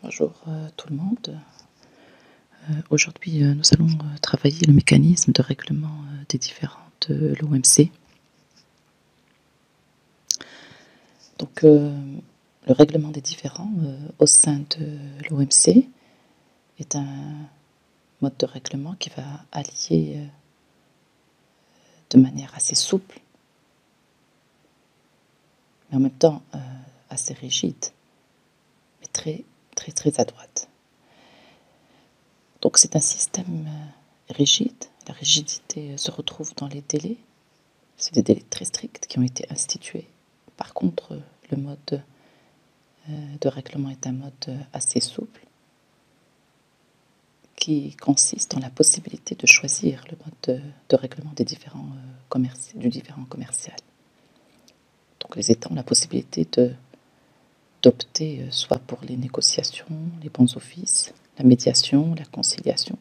Bonjour tout le monde. Aujourd'hui, nous allons travailler le mécanisme de règlement des différends de l'OMC. Donc, le règlement des différends au sein de l'OMC est un mode de règlement qui va allier de manière assez souple, mais en même temps assez rigide, mais très à droite. Donc c'est un système rigide. La rigidité se retrouve dans les délais. C'est des délais très stricts qui ont été institués. Par contre, le mode de règlement est un mode assez souple qui consiste en la possibilité de choisir le mode de règlement des différends du différend commercial. Donc les États ont la possibilité d'opter soit pour les négociations, les bons offices, la médiation, la conciliation.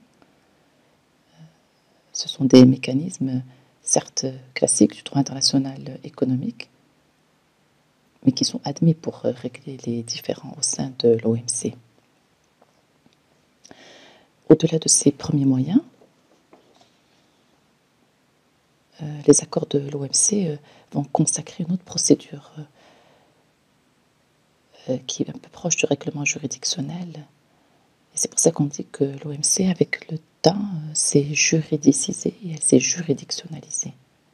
Ce sont des mécanismes, certes classiques du droit international économique, mais qui sont admis pour régler les différends au sein de l'OMC. Au-delà de ces premiers moyens, les accords de l'OMC vont consacrer une autre procédure qui est un peu proche du règlement juridictionnel. Et c'est pour ça qu'on dit que l'OMC, avec le temps, s'est juridicisée et elle s'est juridictionnalisée.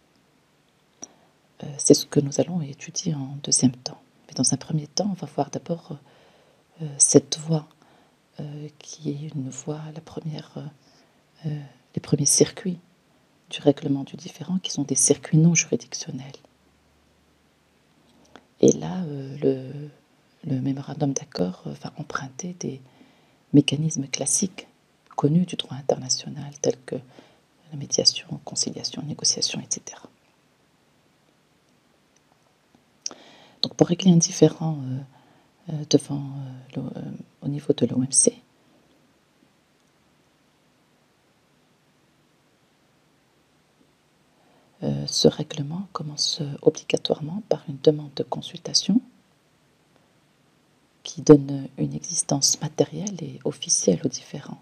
C'est ce que nous allons étudier en deuxième temps. Mais dans un premier temps, on va voir d'abord cette voie qui est une voie, la première, les premiers circuits du règlement du différend, qui sont des circuits non juridictionnels. Et là, le mémorandum d'accord va emprunter des mécanismes classiques connus du droit international, tels que la médiation, conciliation, négociation, etc. Donc pour régler un différend au niveau de l'OMC, ce règlement commence obligatoirement par une demande de consultation qui donne une existence matérielle et officielle au différend.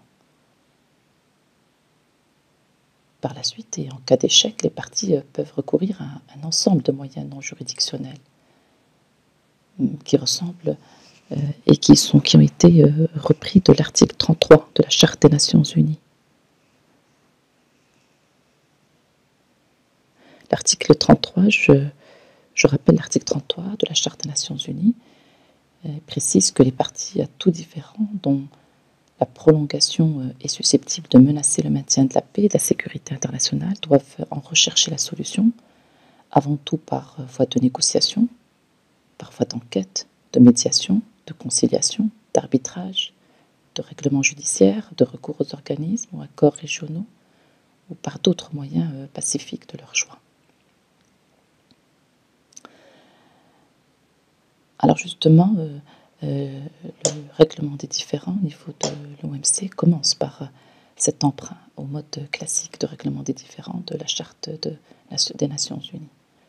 Par la suite, et en cas d'échec, les parties peuvent recourir à un ensemble de moyens non juridictionnels qui ressemblent et qui ont été repris de l'article 33 de la Charte des Nations Unies. L'article 33, je rappelle l'article 33 de la Charte des Nations Unies, précise que les parties à tout différend dont la prolongation est susceptible de menacer le maintien de la paix et de la sécurité internationale doivent en rechercher la solution, avant tout par voie de négociation, par voie d'enquête, de médiation, de conciliation, d'arbitrage, de règlement judiciaire, de recours aux organismes ou accords régionaux, ou par d'autres moyens pacifiques de leur choix. Alors justement, le règlement des différends au niveau de l'OMC commence par cet emprunt au mode classique de règlement des différends de la Charte des Nations Unies.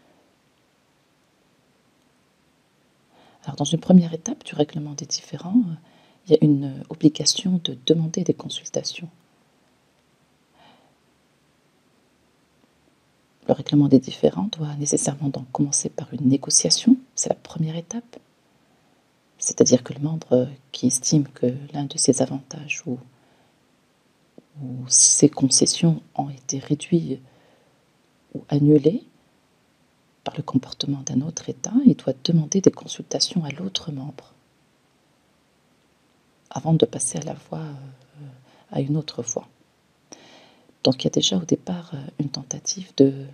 Alors dans une première étape du règlement des différends, il y a une obligation de demander des consultations. Le règlement des différends doit nécessairement donc commencer par une négociation, c'est la première étape. C'est-à-dire que le membre qui estime que l'un de ses avantages ou ses concessions ont été réduits ou annulés par le comportement d'un autre État, il doit demander des consultations à l'autre membre avant de passer à une autre voie. Donc il y a déjà au départ une tentative de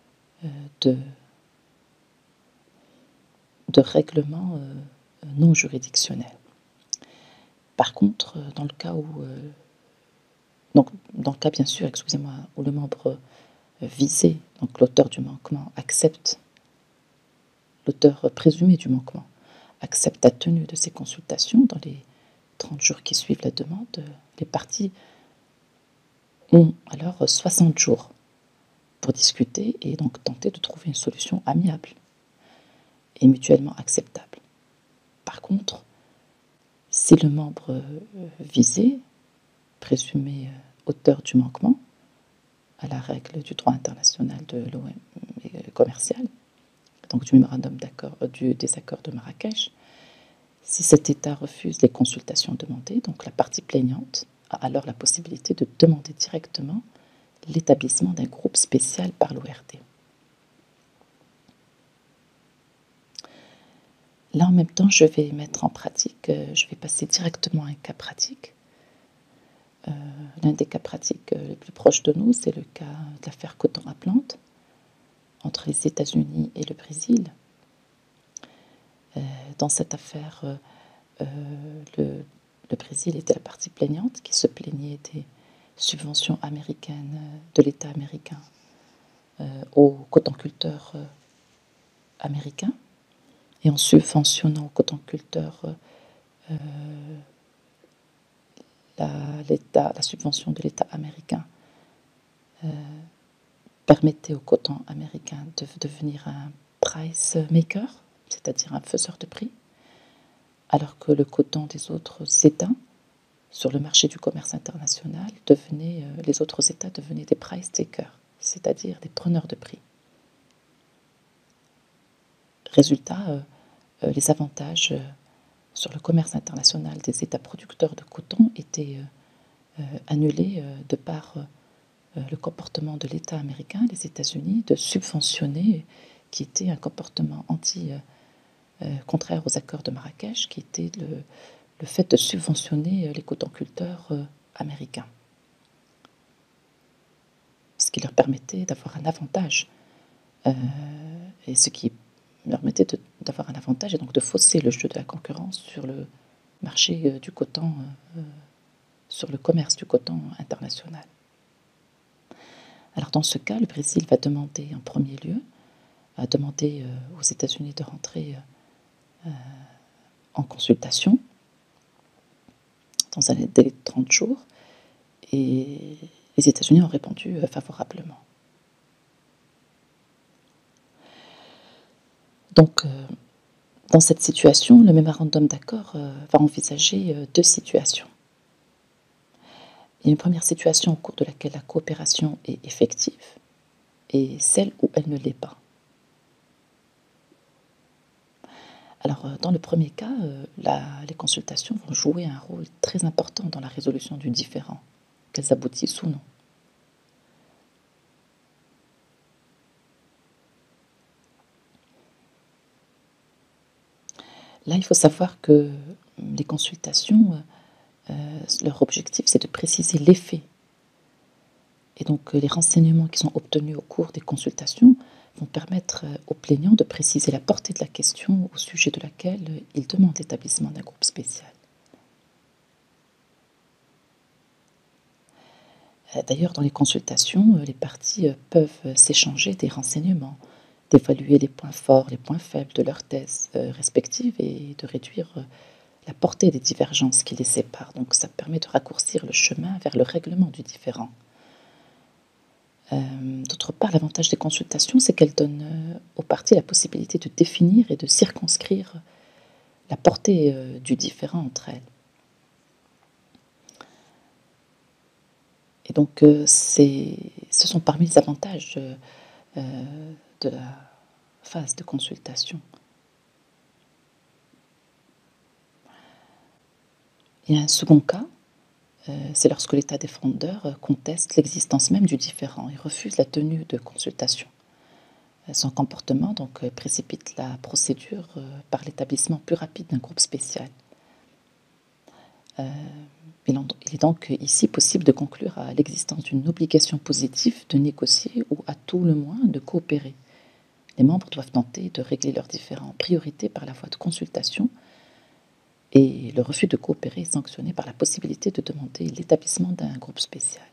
règlement non juridictionnel. Par contre, dans le cas bien sûr, où le membre visé, donc l'auteur du manquement, l'auteur présumé du manquement, accepte la tenue de ces consultations dans les 30 jours qui suivent la demande, les parties ont alors 60 jours pour discuter et donc tenter de trouver une solution amiable et mutuellement acceptable. Par contre, si le membre visé, présumé auteur du manquement à la règle du droit international de l'OM commercial, donc du mémorandum du désaccord de Marrakech, si cet État refuse les consultations demandées, donc la partie plaignante a alors la possibilité de demander directement l'établissement d'un groupe spécial par l'ORD. Là, en même temps, je vais mettre en pratique, je vais passer directement à un cas pratique. L'un des cas pratiques les plus proches de nous, c'est le cas de l'affaire Coton à Plante entre les États-Unis et le Brésil. Dans cette affaire, le Brésil était la partie plaignante qui se plaignait des subventions américaines de l'État américain aux cotonculteurs américains, et en subventionnant aux cotonculteurs la subvention de l'État américain permettait au coton américain de devenir un price maker, c'est-à-dire un faiseur de prix, alors que le coton des autres États sur le marché du commerce international les autres États devenaient des price takers, c'est-à-dire des preneurs de prix. Résultat, les avantages sur le commerce international des États producteurs de coton étaient annulés de par le comportement de l'État américain, les États-Unis, de subventionner, qui était un comportement contraire aux accords de Marrakech, qui était le fait de subventionner les cotonculteurs américains, ce qui leur permettait d'avoir un avantage, et ce qui leur permettait d'avoir un avantage et donc de fausser le jeu de la concurrence sur le marché du coton, sur le commerce du coton international. Alors dans ce cas, le Brésil va demander en premier lieu, aux États-Unis de rentrer en consultation dans un délai de 30 jours, et les États-Unis ont répondu favorablement. Donc, dans cette situation, le mémorandum d'accord va envisager deux situations. Il y a une première situation au cours de laquelle la coopération est effective et celle où elle ne l'est pas. Alors, dans le premier cas, les consultations vont jouer un rôle très important dans la résolution du différend, qu'elles aboutissent ou non. Là, il faut savoir que les consultations, leur objectif, c'est de préciser les faits. Et donc, les renseignements qui sont obtenus au cours des consultations vont permettre aux plaignants de préciser la portée de la question au sujet de laquelle ils demandent l'établissement d'un groupe spécial. D'ailleurs, dans les consultations, les parties peuvent s'échanger des renseignements, d'évaluer les points forts, les points faibles de leurs thèses respectives et de réduire la portée des divergences qui les séparent. Donc ça permet de raccourcir le chemin vers le règlement du différend. D'autre part, l'avantage des consultations, c'est qu'elles donnent aux parties la possibilité de définir et de circonscrire la portée du différend entre elles. Et donc, ce sont parmi les avantages de la phase de consultation. Il y a un second cas, c'est lorsque l'État défendeur conteste l'existence même du différend et refuse la tenue de consultation. Son comportement donc précipite la procédure par l'établissement plus rapide d'un groupe spécial. Il est donc ici possible de conclure à l'existence d'une obligation positive de négocier ou à tout le moins de coopérer. Les membres doivent tenter de régler leurs différends en priorité par la voie de consultation, et le refus de coopérer est sanctionné par la possibilité de demander l'établissement d'un groupe spécial.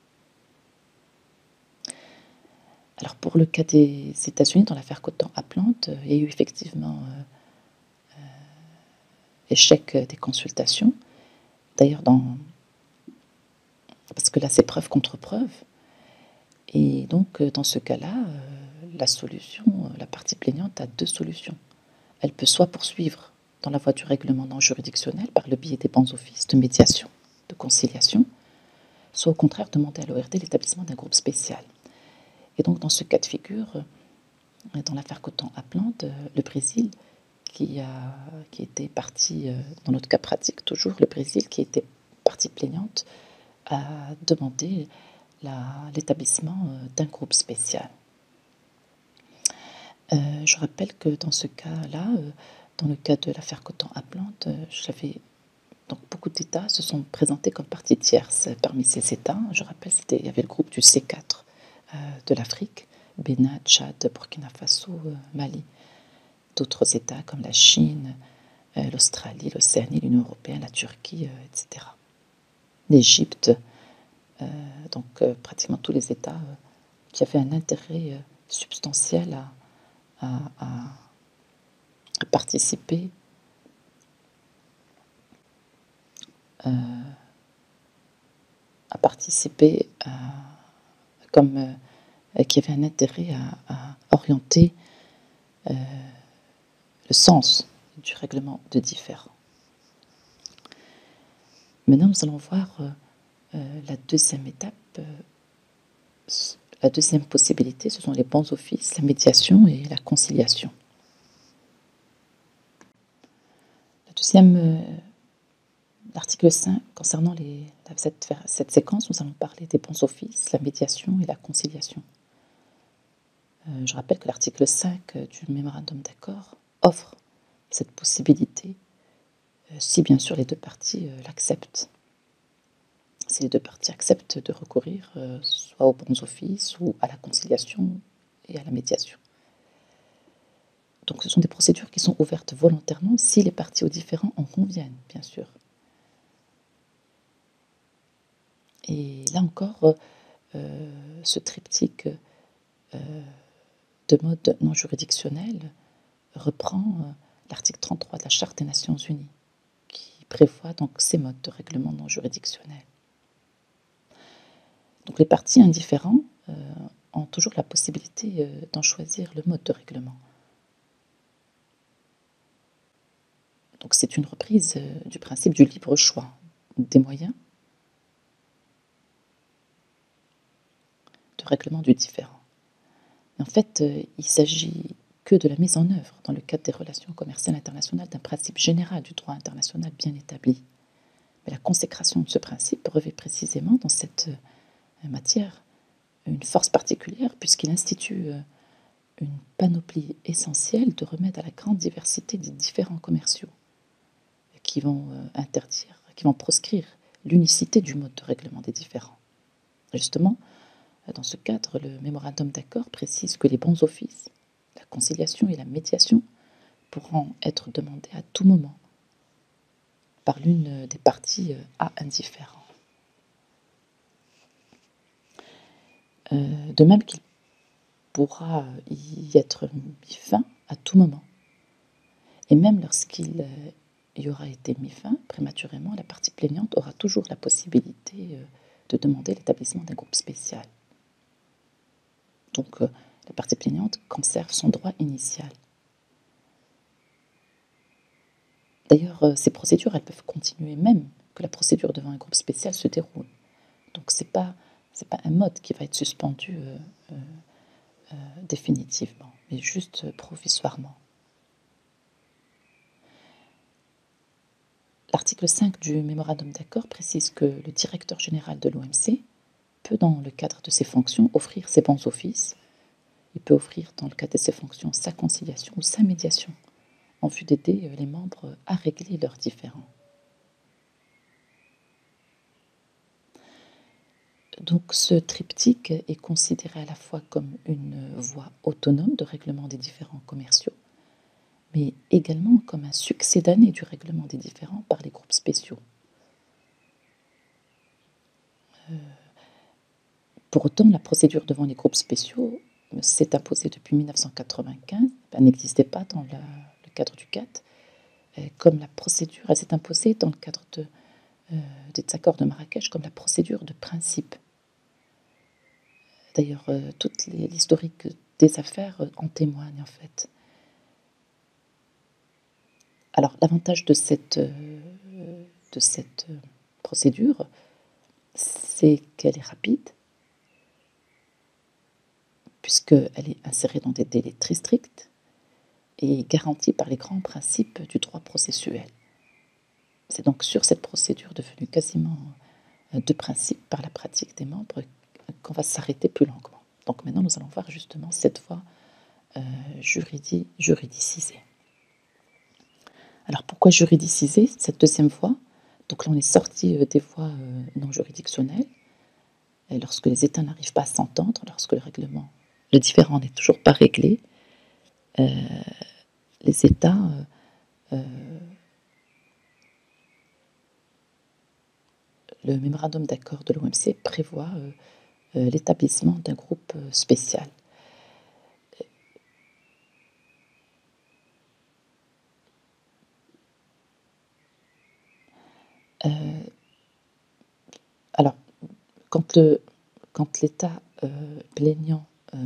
Alors pour le cas des États-Unis, dans l'affaire Coton à Plante, il y a eu effectivement échec des consultations. D'ailleurs, parce que là c'est preuve contre preuve, et donc dans ce cas-là, la partie plaignante a deux solutions. Elle peut soit poursuivre dans la voie du règlement non juridictionnel par le biais des bons offices de médiation, de conciliation, soit au contraire demander à l'ORD l'établissement d'un groupe spécial. Et donc dans ce cas de figure, dans l'affaire Coton-Aplante, le Brésil, qui était partie, dans notre cas pratique toujours, le Brésil qui était partie plaignante, a demandé l'établissement d'un groupe spécial. Je rappelle que dans ce cas-là, dans le cas de l'affaire Coton-Aplante, donc beaucoup d'États se sont présentés comme partie tierce. Parmi ces États, je rappelle, il y avait le groupe du C4 de l'Afrique, Bénin, Tchad, Burkina Faso, Mali. D'autres États comme la Chine, l'Australie, l'Océanie, l'Union européenne, la Turquie, etc. L'Égypte, donc pratiquement tous les États qui avaient un intérêt substantiel à participer comme qui avait un intérêt à orienter le sens du règlement de différend. Maintenant, nous allons voir la deuxième étape. La deuxième possibilité, ce sont les bons offices, la médiation et la conciliation. L'article 5, concernant cette séquence, nous allons parler des bons offices, la médiation et la conciliation. Je rappelle que l'article 5 du mémorandum d'accord offre cette possibilité si bien sûr les deux parties l'acceptent. Si les deux parties acceptent de recourir soit aux bons offices ou à la conciliation et à la médiation. Donc ce sont des procédures qui sont ouvertes volontairement si les parties aux différends en conviennent, bien sûr. Et là encore, ce triptyque de mode non juridictionnel reprend l'article 33 de la Charte des Nations Unies, qui prévoit donc ces modes de règlement non juridictionnel. Donc les parties indifférents ont toujours la possibilité d'en choisir le mode de règlement. Donc c'est une reprise du principe du libre choix des moyens de règlement du différend. En fait, il s'agit que de la mise en œuvre, dans le cadre des relations commerciales internationales, d'un principe général du droit international bien établi. Mais la consécration de ce principe revêt précisément dans cette matière une force particulière, puisqu'il institue une panoplie essentielle de remèdes à la grande diversité des différends commerciaux, qui vont proscrire l'unicité du mode de règlement des différends. Justement, dans ce cadre, le mémorandum d'accord précise que les bons offices, la conciliation et la médiation pourront être demandés à tout moment par l'une des parties à un différend. De même qu'il pourra y être mis fin à tout moment. Et même lorsqu'il y aura été mis fin prématurément, la partie plaignante aura toujours la possibilité de demander l'établissement d'un groupe spécial. Donc la partie plaignante conserve son droit initial. D'ailleurs, ces procédures, elles peuvent continuer même que la procédure devant un groupe spécial se déroule. Donc c'est pas un mode qui va être suspendu définitivement, mais juste provisoirement. L'article 5 du mémorandum d'accord précise que le directeur général de l'OMC peut, dans le cadre de ses fonctions, offrir ses bons offices. Il peut offrir, dans le cadre de ses fonctions, sa conciliation ou sa médiation, en vue d'aider les membres à régler leurs différends. Donc ce triptyque est considéré à la fois comme une voie autonome de règlement des différends commerciaux, mais également comme un succédané du règlement des différends par les groupes spéciaux. Pour autant, la procédure devant les groupes spéciaux s'est imposée depuis 1995, elle n'existait pas dans le cadre du GATT, comme la procédure, elle s'est imposée dans le cadre des accords de Marrakech comme la procédure de principe. D'ailleurs, toute l'historique des affaires en témoigne en fait. Alors l'avantage de cette procédure, c'est qu'elle est rapide, puisqu'elle est insérée dans des délais très stricts et garantie par les grands principes du droit processuel. C'est donc sur cette procédure devenue quasiment de principe par la pratique des membres qu'on va s'arrêter plus longuement. Donc maintenant, nous allons voir justement cette voie juridicisée. Alors pourquoi juridiciser cette deuxième voie? Donc là, on est sorti des voies non juridictionnelles. Et lorsque les États n'arrivent pas à s'entendre, lorsque le différend n'est toujours pas réglé, les États le mémorandum d'accord de l'OMC prévoit l'établissement d'un groupe spécial. Alors, quand l'État plaignant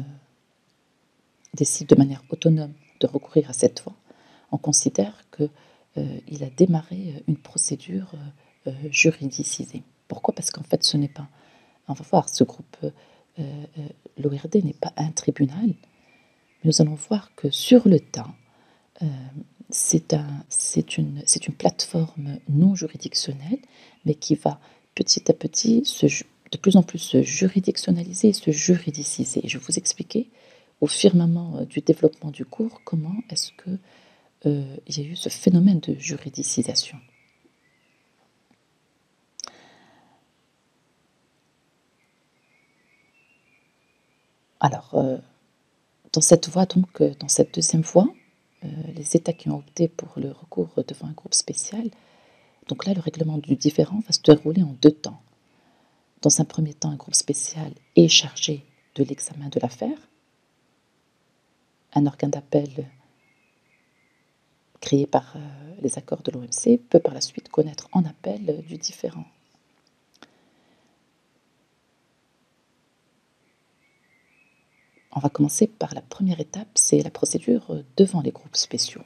décide de manière autonome de recourir à cette voie, on considère qu'il a démarré une procédure juridicisée. Pourquoi? Parce qu'en fait, ce n'est pas... On va voir, ce groupe, l'ORD n'est pas un tribunal, mais nous allons voir que sur le temps, c'est une plateforme non juridictionnelle, mais qui va petit à petit de plus en plus se juridictionnaliser et se juridiciser. Je vais vous expliquer au firmament du développement du cours comment est-ce que il y a eu ce phénomène de juridicisation. Alors, dans cette voie, donc, dans cette deuxième voie, les États qui ont opté pour le recours devant un groupe spécial, donc là, le règlement du différend va se dérouler en deux temps. Dans un premier temps, un groupe spécial est chargé de l'examen de l'affaire. Un organe d'appel créé par les accords de l'OMC peut par la suite connaître en appel du différend. On va commencer par la première étape, c'est la procédure devant les groupes spéciaux.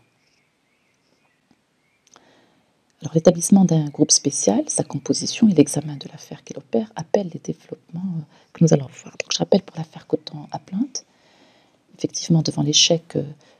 Alors l'établissement d'un groupe spécial, sa composition et l'examen de l'affaire qu'il opère appellent les développements que nous allons voir. Donc je rappelle pour l'affaire Coton à plainte, effectivement devant l'échec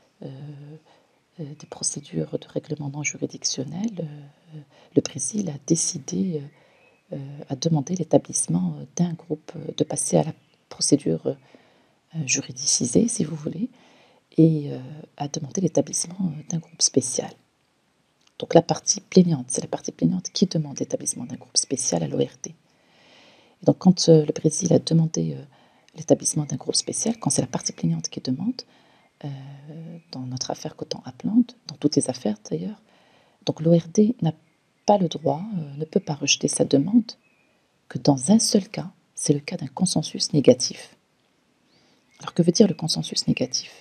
des procédures de règlement non juridictionnel, le Brésil a décidé à demander l'établissement d'un groupe, de passer à la procédure juridicisée, si vous voulez, et à demander l'établissement d'un groupe spécial. Donc la partie plaignante, c'est la partie plaignante qui demande l'établissement d'un groupe spécial à l'ORD. Et donc quand le Brésil a demandé l'établissement d'un groupe spécial, quand c'est la partie plaignante qui demande, dans notre affaire Coton à plainte, dans toutes les affaires d'ailleurs, donc l'ORD n'a pas le droit, ne peut pas rejeter sa demande que dans un seul cas, c'est le cas d'un consensus négatif. Alors que veut dire le consensus négatif?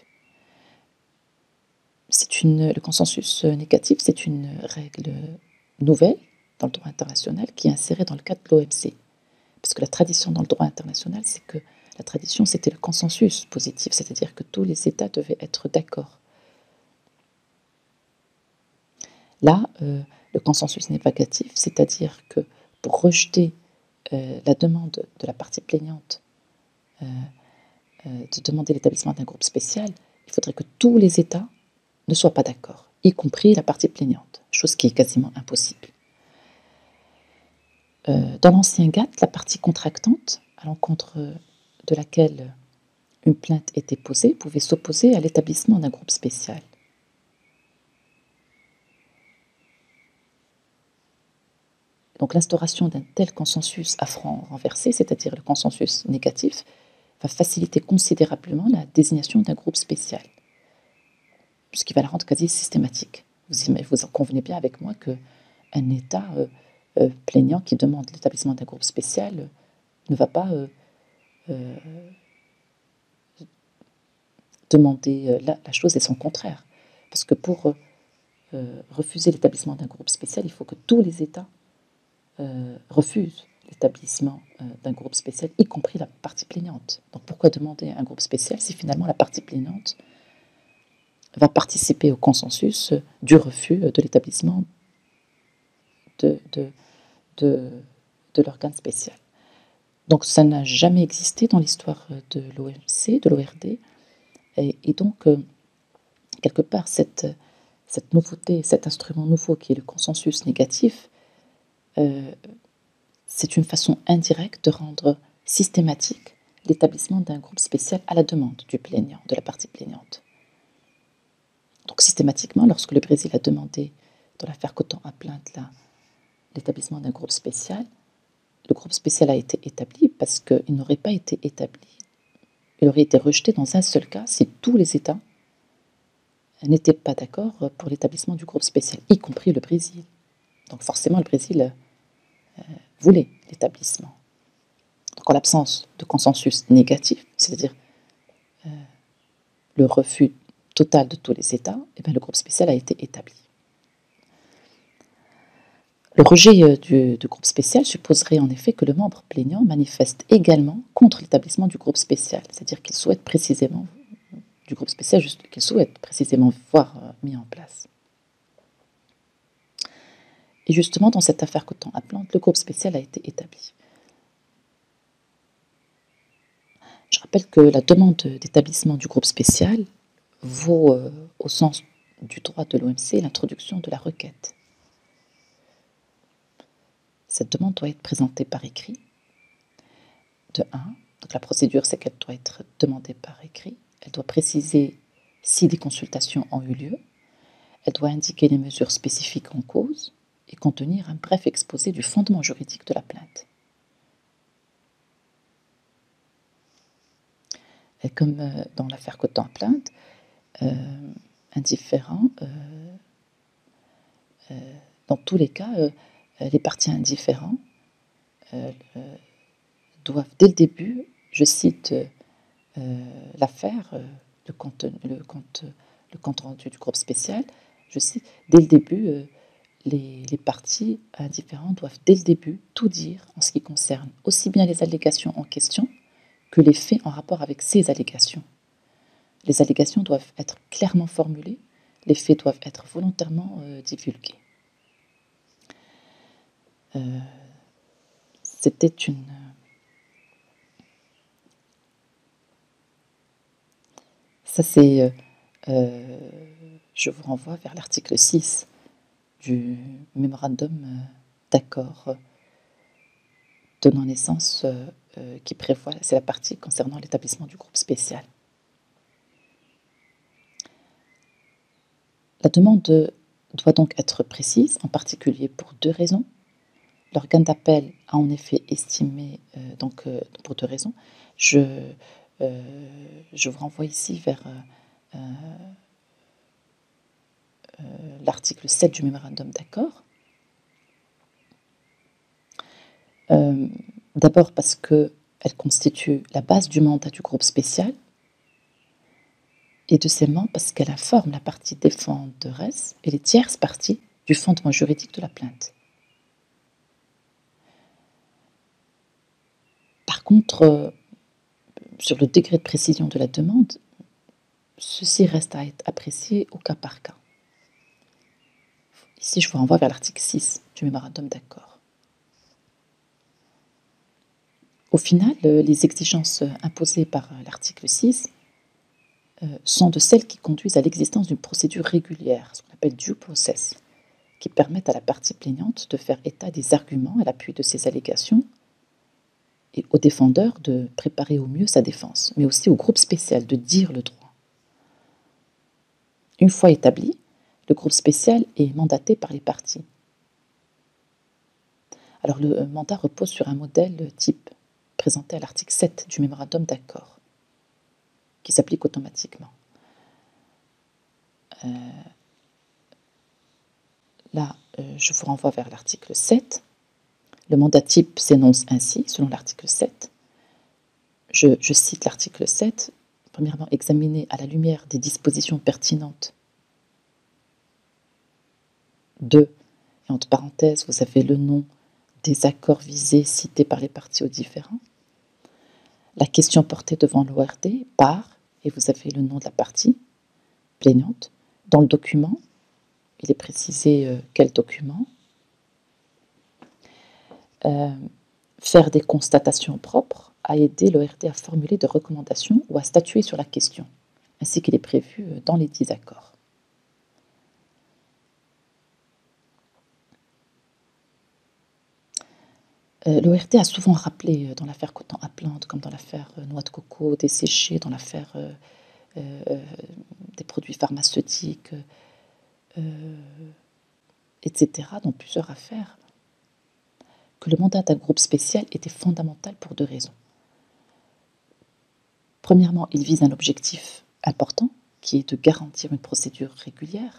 Le consensus négatif, c'est une règle nouvelle dans le droit international qui est insérée dans le cadre de l'OMC. Parce que la tradition dans le droit international, c'est que la tradition, c'était le consensus positif, c'est-à-dire que tous les États devaient être d'accord. Là, le consensus négatif, c'est-à-dire que pour rejeter la demande de la partie plaignante de demander l'établissement d'un groupe spécial, il faudrait que tous les États ne soient pas d'accord, y compris la partie plaignante, chose qui est quasiment impossible. Dans l'ancien GATT, la partie contractante, à l'encontre de laquelle une plainte était posée, pouvait s'opposer à l'établissement d'un groupe spécial. Donc l'instauration d'un tel consensus à franc renversé, c'est-à-dire le consensus négatif, va faciliter considérablement la désignation d'un groupe spécial, ce qui va la rendre quasi systématique. Vous en convenez bien avec moi qu'un État plaignant qui demande l'établissement d'un groupe spécial ne va pas demander la chose et son contraire. Parce que pour refuser l'établissement d'un groupe spécial, il faut que tous les États refusent l'établissement d'un groupe spécial, y compris la partie plaignante. Donc pourquoi demander un groupe spécial si finalement la partie plaignante va participer au consensus du refus de l'établissement de, de, de, de l'organe spécial. Donc ça n'a jamais existé dans l'histoire de l'OMC, de l'ORD, et donc quelque part cette nouveauté, cet instrument nouveau qui est le consensus négatif, c'est une façon indirecte de rendre systématique l'établissement d'un groupe spécial à la demande du plaignant, de la partie plaignante. Donc systématiquement, lorsque le Brésil a demandé dans l'affaire Coton à plainte l'établissement d'un groupe spécial, le groupe spécial a été établi parce qu'il n'aurait pas été établi, il aurait été rejeté dans un seul cas si tous les États n'étaient pas d'accord pour l'établissement du groupe spécial, y compris le Brésil. Donc forcément, le Brésil voulait l'établissement. Donc en l'absence de consensus négatif, c'est-à-dire le refus total de tous les États, eh bien, le groupe spécial a été établi. Le rejet du groupe spécial supposerait en effet que le membre plaignant manifeste également contre l'établissement du groupe spécial, c'est-à-dire qu'il souhaite précisément du groupe spécial, juste qu'il souhaite précisément voir mis en place. Et justement, dans cette affaire Coton à plainte, le groupe spécial a été établi. Je rappelle que la demande d'établissement du groupe spécial vaut, au sens du droit de l'OMC, l'introduction de la requête. Cette demande doit être présentée par écrit, de 1. Donc la procédure, c'est qu'elle doit être demandée par écrit. Elle doit préciser si des consultations ont eu lieu. Elle doit indiquer les mesures spécifiques en cause et contenir un bref exposé du fondement juridique de la plainte. Et comme dans l'affaire Coton à plainte, indifférent, dans tous les cas, les parties indifférents doivent dès le début, je cite l'affaire, le compte rendu du groupe spécial, je cite, dès le début, les parties indifférentes doivent dès le début tout dire en ce qui concerne aussi bien les allégations en question que les faits en rapport avec ces allégations. Les allégations doivent être clairement formulées, les faits doivent être volontairement divulgués. C'était une... Ça, c'est... je vous renvoie vers l'article 6 du mémorandum d'accord donnant naissance qui prévoit, c'est la partie concernant l'établissement du groupe spécial. La demande doit donc être précise, en particulier pour 2 raisons. L'organe d'appel a en effet estimé, pour 2 raisons, je vous renvoie ici vers l'article 7 du mémorandum d'accord. D'abord parce qu'elle constitue la base du mandat du groupe spécial, et deuxièmement parce qu'elle informe la partie défenderesse et les tierces parties du fondement juridique de la plainte. Par contre, sur le degré de précision de la demande, ceci reste à être apprécié au cas par cas. Ici, je vous renvoie vers l'article 6 du mémorandum d'accord. Au final, les exigences imposées par l'article 6 sont de celles qui conduisent à l'existence d'une procédure régulière, ce qu'on appelle due process, qui permettent à la partie plaignante de faire état des arguments à l'appui de ses allégations et au défendeur de préparer au mieux sa défense, mais aussi au groupe spécial de dire le droit. Une fois établi, le groupe spécial est mandaté par les parties. Alors le mandat repose sur un modèle type présenté à l'article 7 du mémorandum d'accord, qui s'applique automatiquement. Là, je vous renvoie vers l'article 7. Le mandat type s'énonce ainsi, selon l'article 7. Je cite l'article 7. Premièrement, examiner à la lumière des dispositions pertinentes. 2. Et entre parenthèses, vous avez le nom des accords visés cités par les parties aux différends. La question portée devant l'ORD par, et vous avez le nom de la partie. plaignante. Dans le document, il est précisé quel document. Faire des constatations propres à aider l'ORT à formuler des recommandations ou à statuer sur la question, ainsi qu'il est prévu dans les 10 accords. L'ORT a souvent rappelé dans l'affaire Coton à Plante, comme dans l'affaire Noix de coco desséchée, dans l'affaire des produits pharmaceutiques, etc., dans plusieurs affaires, que le mandat d'un groupe spécial était fondamental pour 2 raisons. Premièrement, il vise un objectif important, qui est de garantir une procédure régulière.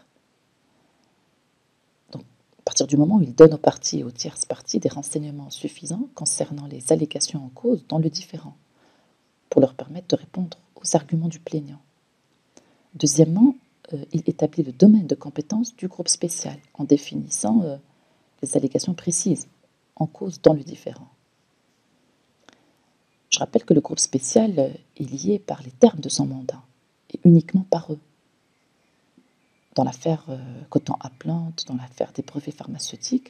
Donc, à partir du moment où il donne aux parties et aux tierces parties des renseignements suffisants concernant les allégations en cause dans le différend, pour leur permettre de répondre aux arguments du plaignant. Deuxièmement, il établit le domaine de compétence du groupe spécial en définissant les allégations précises en cause dans le différend. Je rappelle que le groupe spécial est lié par les termes de son mandat et uniquement par eux. Dans l'affaire Coton à Plante, dans l'affaire des brevets pharmaceutiques,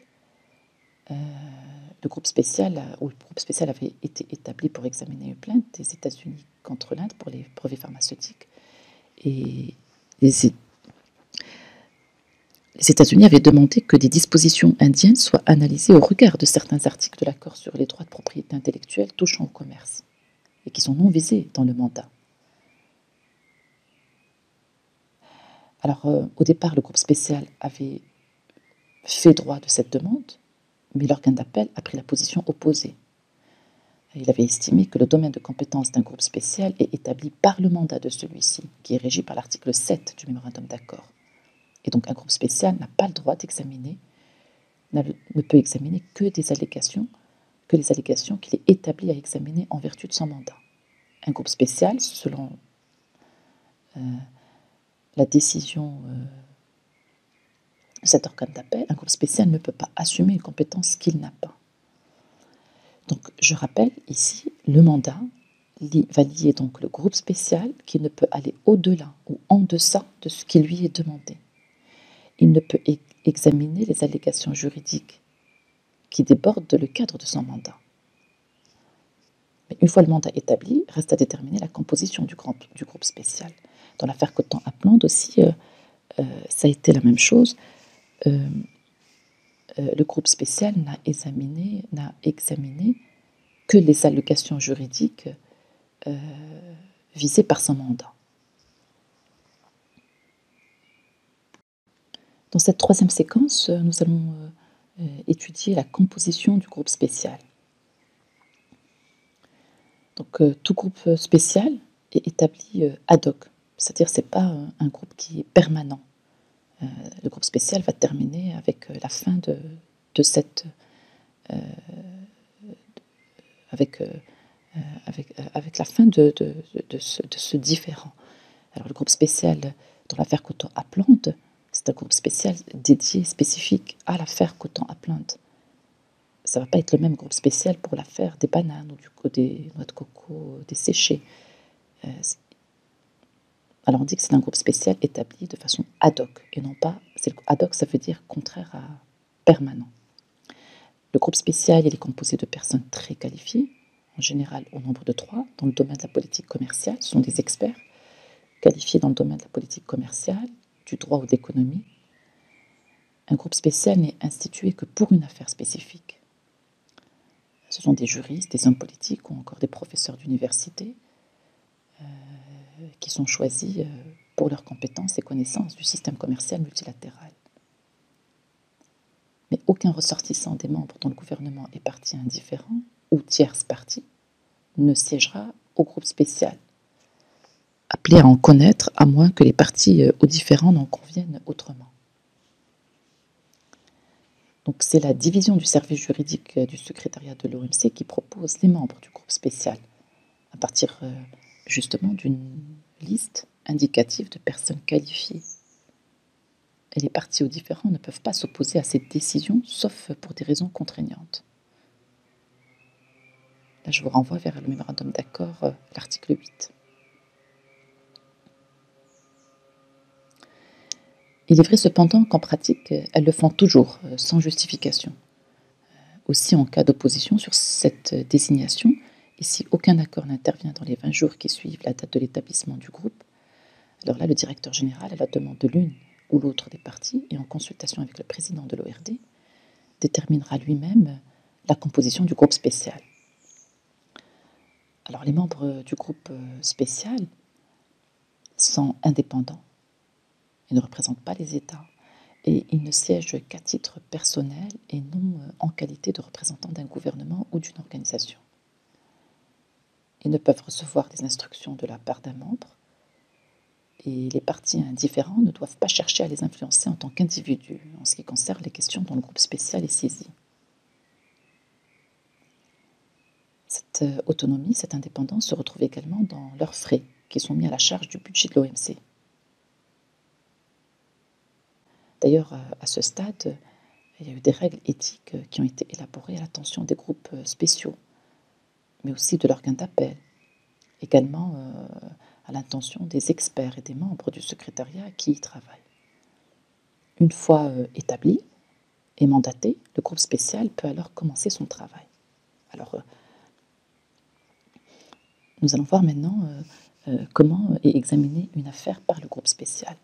le groupe spécial avait été établi pour examiner une plainte des États-Unis contre l'Inde pour les brevets pharmaceutiques. Et les États-Unis avaient demandé que des dispositions indiennes soient analysées au regard de certains articles de l'accord sur les droits de propriété intellectuelle touchant au commerce et qui sont non visés dans le mandat. Alors, au départ, le groupe spécial avait fait droit de cette demande, mais l'organe d'appel a pris la position opposée. Il avait estimé que le domaine de compétence d'un groupe spécial est établi par le mandat de celui-ci, qui est régi par l'article 7 du mémorandum d'accord. Et donc un groupe spécial n'a pas le droit d'examiner, ne peut examiner que les allégations qu'il est établi à examiner en vertu de son mandat. Un groupe spécial, selon la décision de cet organe d'appel, un groupe spécial ne peut pas assumer une compétence qu'il n'a pas. Donc je rappelle ici, le mandat va lier donc le groupe spécial qui ne peut aller au-delà ou en deçà de ce qui lui est demandé. Il ne peut examiner les allégations juridiques qui débordent le cadre de son mandat. Mais une fois le mandat établi, reste à déterminer la composition du groupe spécial. Dans l'affaire Coton à Plante aussi, ça a été la même chose. Le groupe spécial n'a examiné que les allégations juridiques visées par son mandat. Dans cette troisième séquence, nous allons étudier la composition du groupe spécial. Donc, tout groupe spécial est établi ad hoc, c'est-à-dire c'est pas un groupe qui est permanent. Le groupe spécial va terminer avec la fin de cette avec la fin de ce différend. Alors le groupe spécial dans l'affaire Coton à Plante, c'est un groupe spécial dédié, spécifique à l'affaire Coton à Plante. Ça ne va pas être le même groupe spécial pour l'affaire des bananes ou des noix de coco desséchées. Alors on dit que c'est un groupe spécial établi de façon ad hoc, et non pas, ad hoc ça veut dire contraire à permanent. Le groupe spécial, il est composé de personnes très qualifiées, en général au nombre de 3, dans le domaine de la politique commerciale. Ce sont des experts qualifiés dans le domaine de la politique commerciale, du droit ou de l'économie. Un groupe spécial n'est institué que pour une affaire spécifique. Ce sont des juristes, des hommes politiques ou encore des professeurs d'université qui sont choisis pour leurs compétences et connaissances du système commercial multilatéral. Mais aucun ressortissant des membres dont le gouvernement est partie indifférent ou tierce partie ne siégera au groupe spécial, appelé à en connaître à moins que les parties aux différends n'en conviennent autrement. Donc c'est la division du service juridique du secrétariat de l'OMC qui propose les membres du groupe spécial, à partir justement d'une liste indicative de personnes qualifiées. Et les parties aux différends ne peuvent pas s'opposer à cette décision, sauf pour des raisons contraignantes. Là, je vous renvoie vers le mémorandum d'accord, l'article 8. Il est vrai cependant qu'en pratique, elles le font toujours, sans justification. Aussi en cas d'opposition sur cette désignation, et si aucun accord n'intervient dans les 20 jours qui suivent la date de l'établissement du groupe, alors là, le directeur général, à la demande de l'une ou l'autre des parties, et en consultation avec le président de l'ORD, déterminera lui-même la composition du groupe spécial. Alors les membres du groupe spécial sont indépendants. Ils ne représentent pas les États et ils ne siègent qu'à titre personnel et non en qualité de représentants d'un gouvernement ou d'une organisation. Ils ne peuvent recevoir des instructions de la part d'un membre et les partis indifférents ne doivent pas chercher à les influencer en tant qu'individus en ce qui concerne les questions dont le groupe spécial est saisi. Cette autonomie, cette indépendance se retrouve également dans leurs frais qui sont mis à la charge du budget de l'OMC. D'ailleurs, à ce stade, il y a eu des règles éthiques qui ont été élaborées à l'attention des groupes spéciaux, mais aussi de l'organe d'appel, également à l'intention des experts et des membres du secrétariat qui y travaillent. Une fois établi et mandaté, le groupe spécial peut alors commencer son travail. Alors, nous allons voir maintenant comment est examinée une affaire par le groupe spécial.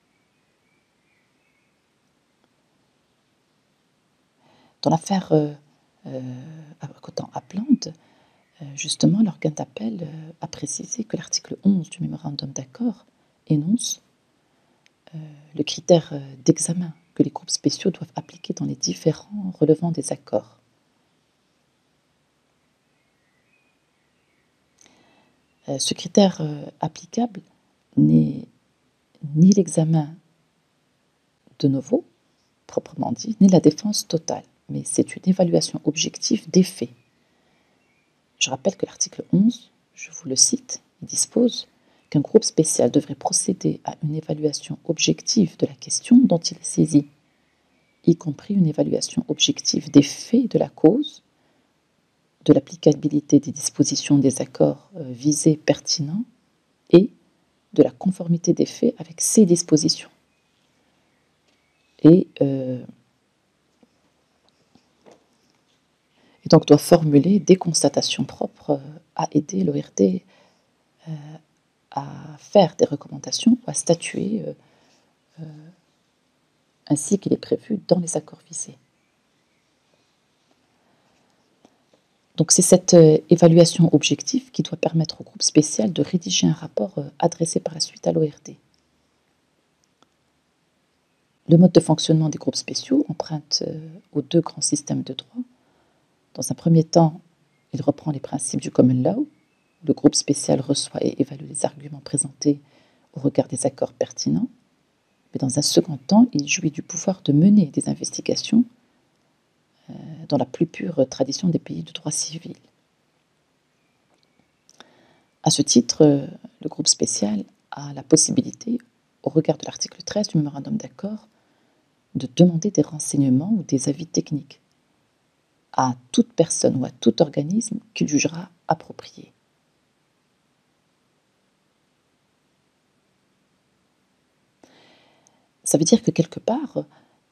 Dans l'affaire Cotan-Apland, justement, l'organe d'appel a précisé que l'article 11 du mémorandum d'accord énonce le critère d'examen que les groupes spéciaux doivent appliquer dans les différends relevant des accords. Ce critère applicable n'est ni l'examen de novo, proprement dit, ni la défense totale, mais c'est une évaluation objective des faits. Je rappelle que l'article 11, je vous le cite, il dispose qu'un groupe spécial devrait procéder à une évaluation objective de la question dont il est saisi, y compris une évaluation objective des faits de la cause, de l'applicabilité des dispositions des accords visés pertinents et de la conformité des faits avec ces dispositions. Et donc doit formuler des constatations propres à aider l'ORD à faire des recommandations ou à statuer ainsi qu'il est prévu dans les accords visés. Donc c'est cette évaluation objective qui doit permettre au groupe spécial de rédiger un rapport adressé par la suite à l'ORD. Le mode de fonctionnement des groupes spéciaux emprunte aux deux grands systèmes de droit. Dans un premier temps, il reprend les principes du common law. Le groupe spécial reçoit et évalue les arguments présentés au regard des accords pertinents. Mais dans un second temps, il jouit du pouvoir de mener des investigations dans la plus pure tradition des pays de droit civil. À ce titre, le groupe spécial a la possibilité, au regard de l'article 13 du mémorandum d'accord, de demander des renseignements ou des avis techniques à toute personne ou à tout organisme qu'il jugera approprié. Ça veut dire que quelque part,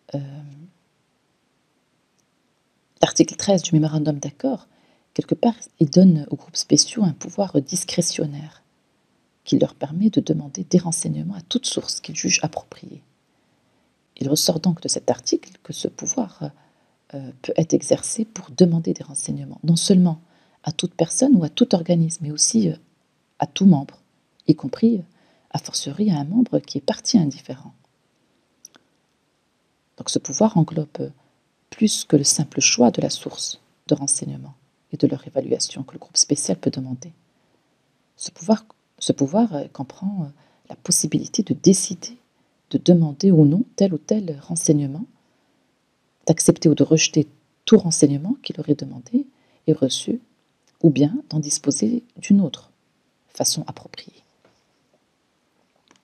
l'article 13 du mémorandum d'accord, quelque part, il donne aux groupes spéciaux un pouvoir discrétionnaire qui leur permet de demander des renseignements à toute source qu'ils jugent appropriée. Il ressort donc de cet article que ce pouvoir peut être exercé pour demander des renseignements, non seulement à toute personne ou à tout organisme, mais aussi à tout membre, y compris, a fortiori, à un membre qui est partie indifférent. Donc ce pouvoir englobe plus que le simple choix de la source de renseignements et de leur évaluation que le groupe spécial peut demander. Ce pouvoir comprend la possibilité de décider de demander ou non tel ou tel renseignement, d'accepter ou de rejeter tout renseignement qu'il aurait demandé et reçu, ou bien d'en disposer d'une autre façon appropriée.